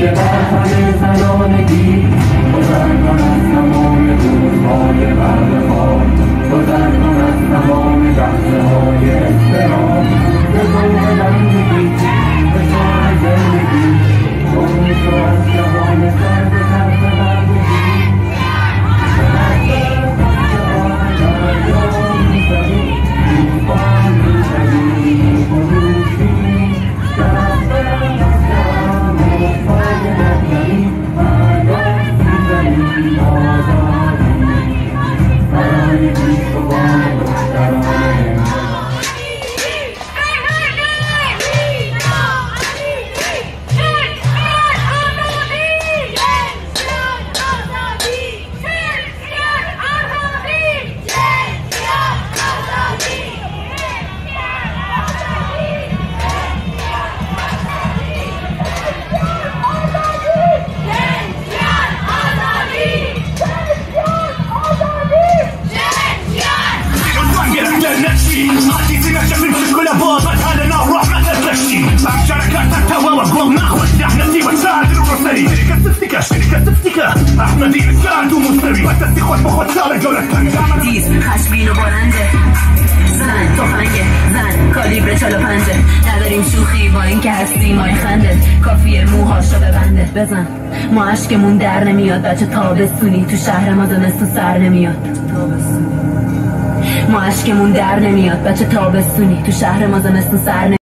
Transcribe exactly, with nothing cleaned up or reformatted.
که برخم زنانگی گذر کن از تمام روزهای برقها، گذر کن از تمام لحظه های احترام به ذوق بندگی، به شاه زندگی، گم شو از جهان سرد و تلخ بردگی. عزيزي نحن في كل ابواب هذا نروح ما تتمشي شركات التوا والقوم ناخذ احنا نسيب نساعد الروسري شركة تفتكا شركة تفتكا احمدي نساعد ومستوي وتسي خود بخود سال جولة تیز خشبین و بلنده، زن تفنگه، زن کالیبر چالو پنجه، نداریم شوخی با این که هستیم آی خنده، کافیه موهاشو ببنده. بزن ما عشقمون در نمیاد بچه تابستونی، تو شهر ما زمستون سر نمیاد. ما عشقمون در نمیاد بچه تابستونی، تو شهر ما زمستون سر نمیاد.